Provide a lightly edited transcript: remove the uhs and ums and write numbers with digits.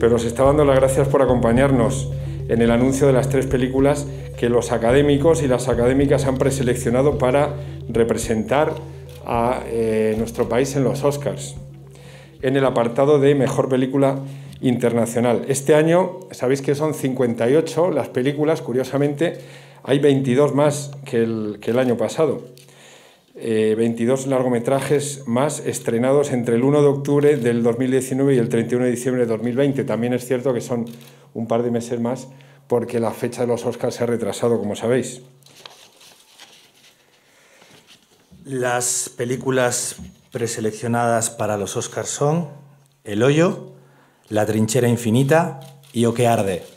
pero os estaba dando las gracias por acompañarnos en el anuncio de las 3 películas que los académicos y las académicas han preseleccionado para representar a nuestro país en los Oscars, en el apartado de Mejor Película Internacional. Este año, sabéis que son 58 las películas, curiosamente, hay 22 más que el año pasado. 22 largometrajes más estrenados entre el 1 de octubre del 2019 y el 31 de diciembre de 2020. También es cierto que son un par de meses más porque la fecha de los Oscars se ha retrasado, como sabéis. Las películas preseleccionadas para los Oscars son El hoyo, La trinchera infinita y O que arde.